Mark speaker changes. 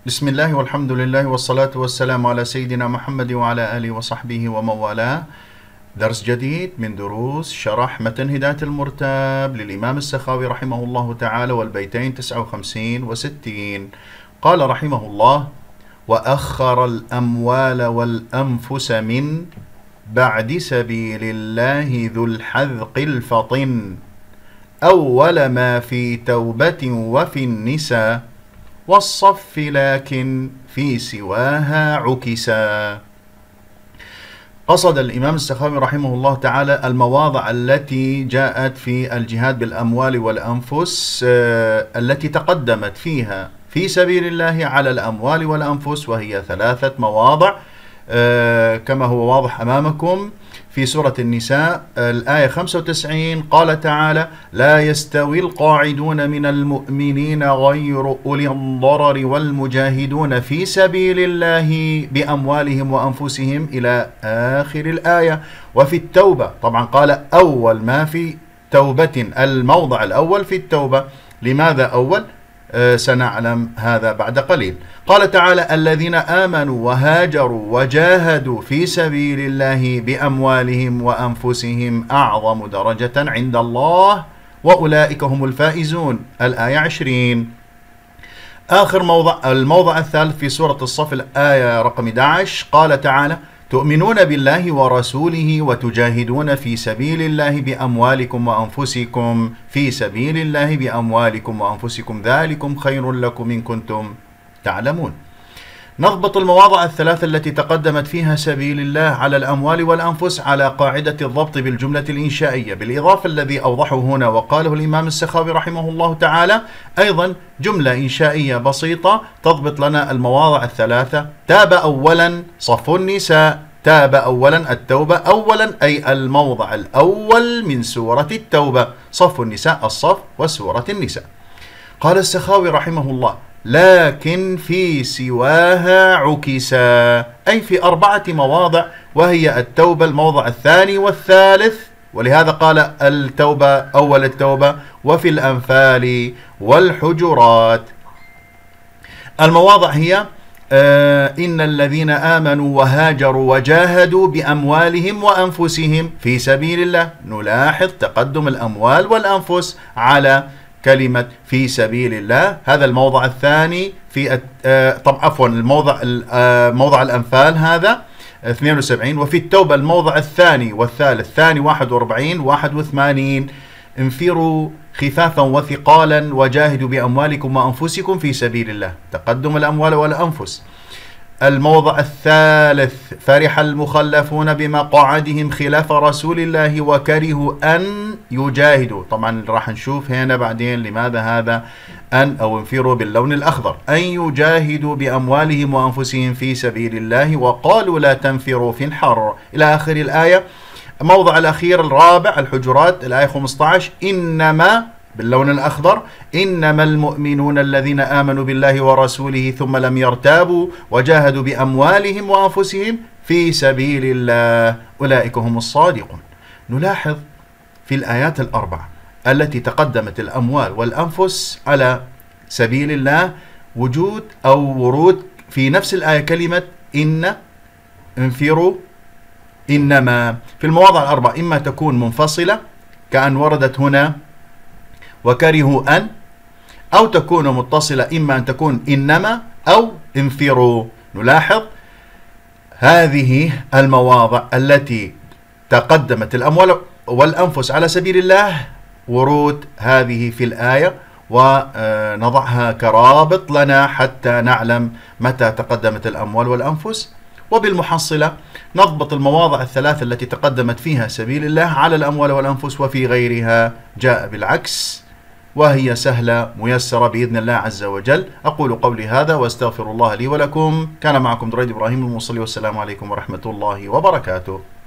Speaker 1: بسم الله والحمد لله والصلاة والسلام على سيدنا محمد وعلى آله وصحبه ومن والاه. درس جديد من دروس شرح متن هداية المرتاب للإمام السخاوي رحمه الله تعالى، والبيتين 59 و60. قال رحمه الله: وأخر الأموال والأنفس من بعد سبيل الله ذو الحذق الفطن، أول ما في توبة وفي النساء، والصف لكن في سواها عكسا. قصد الإمام السخاوي رحمه الله تعالى المواضع التي جاءت في الجهاد بالأموال والأنفس التي تقدمت فيها في سبيل الله على الأموال والأنفس، وهي 3 مواضع كما هو واضح أمامكم. في سورة النساء الآية 95 قال تعالى: لا يستوي القاعدون من المؤمنين غير أولي الضرر والمجاهدون في سبيل الله بأموالهم وأنفسهم، إلى آخر الآية. وفي التوبة طبعا قال أول ما في توبة، الموضع الأول في التوبة. لماذا أول؟ سنعلم هذا بعد قليل. قال تعالى: الذين آمنوا وهاجروا وجاهدوا في سبيل الله بأموالهم وأنفسهم أعظم درجة عند الله وأولئك هم الفائزون، الآية 20. آخر موضع، الموضع الثالث في سورة الصف الآية رقم 11 قال تعالى: تؤمنون بالله ورسوله وتجاهدون في سبيل الله بأموالكم وأنفسكم، في سبيل الله بأموالكم وأنفسكم ذلكم خير لكم إن كنتم تعلمون. نضبط المواضع الثلاثة التي تقدمت فيها سبيل الله على الأموال والأنفس على قاعدة الضبط بالجملة الإنشائية، بالإضافة الذي أوضحه هنا وقاله الإمام السخاوي رحمه الله تعالى أيضا جملة إنشائية بسيطة تضبط لنا المواضع الثلاثة. تاب أولا صف النساء، تاب أولا التوبة أولا، أي الموضع الأول من سورة التوبة، صف النساء الصف وسورة النساء. قال السخاوي رحمه الله: لكن في سواها عكسا، أي في 4 مواضع، وهي التوبة الموضع الثاني والثالث، ولهذا قال التوبة أول التوبة، وفي الأنفال والحجرات. المواضع هي إن الذين آمنوا وهاجروا وجاهدوا بأموالهم وأنفسهم في سبيل الله. نلاحظ تقدم الأموال والأنفس على كلمة في سبيل الله. هذا الموضع الثاني في موضع الأنفال هذا 72. وفي التوبة الموضع الثاني والثالث، ثاني 41 81. انفروا خفافا وثقالا وجاهدوا بأموالكم وأنفسكم في سبيل الله، تقدم الأموال والأنفس. الموضع الثالث: فرح المخلفون بمقاعدهم خلاف رسول الله وكرهوا أن يجاهدوا. طبعا راح نشوف هنا بعدين لماذا هذا أن أو انفروا باللون الأخضر، أن يجاهدوا بأموالهم وأنفسهم في سبيل الله وقالوا لا تنفروا في الحر، إلى آخر الآية. الموضع الأخير الرابع الحجرات الآية 15: إنما باللون الأخضر، إنما المؤمنون الذين آمنوا بالله ورسوله ثم لم يرتابوا وجاهدوا بأموالهم وأنفسهم في سبيل الله أولئك هم الصادقون. نلاحظ في الآيات ال4 التي تقدمت الأموال والأنفس على سبيل الله وجود أو ورود في نفس الآية كلمة إن، انفروا، إنما. في المواضع ال4 إما تكون منفصلة كأن وردت هنا وكرهوا أن، أو تكون متصلة، إما أن تكون إنما أو انفروا. نلاحظ هذه المواضع التي تقدمت الأموال والأنفس على سبيل الله ورود هذه في الآية، ونضعها كرابط لنا حتى نعلم متى تقدمت الأموال والأنفس. وبالمحصلة نضبط المواضع الثلاثة التي تقدمت فيها سبيل الله على الأموال والأنفس، وفي غيرها جاء بالعكس، وهي سهلة ميسرة بإذن الله عز وجل. أقول قولي هذا وأستغفر الله لي ولكم. كان معكم دريد إبراهيم المصلي، والسلام عليكم ورحمة الله وبركاته.